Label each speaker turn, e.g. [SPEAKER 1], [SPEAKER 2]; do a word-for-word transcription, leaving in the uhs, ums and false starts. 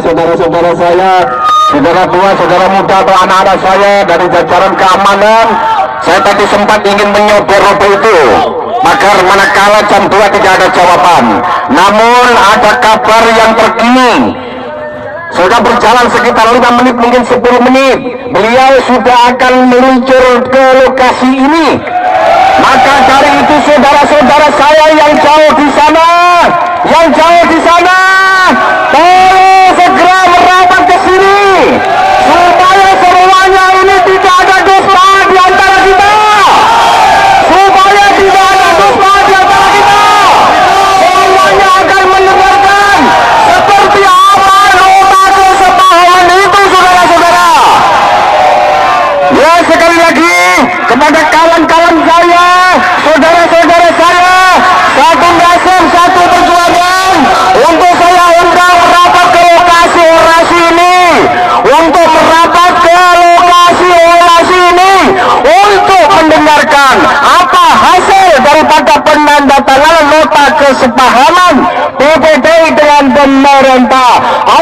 [SPEAKER 1] saudara-saudara saya, saudara tua, saudara muda atau anak-anak saya dari jajaran keamanan. Saya tadi sempat ingin menyodor rupa itu, agar manakala jam dua tidak ada jawaban. Namun ada kabar yang terkini, sudah berjalan sekitar lima menit, mungkin sepuluh menit, beliau sudah akan meluncur ke lokasi ini. Maka dari itu saudara-saudara saya yang jauh di sana, yang jauh di sana, tolong segera merapat ke sini supaya semuanya ini tidak ada dusta di antara kita, supaya tidak ada dusta di antara kita. Semuanya akan mendengarkan seperti apa nota kesepahaman itu, saudara-saudara. Ya, sekali lagi kepada kawan-kawan saya, saudara-saudara saya, satu nasib, satu perjuangan, untuk saya undang merapat ke lokasi orasi ini, untuk merapat ke lokasi orasi ini, untuk mendengarkan apa hasil daripada penandatanganan nota kesepahaman P P D dengan pemerintah.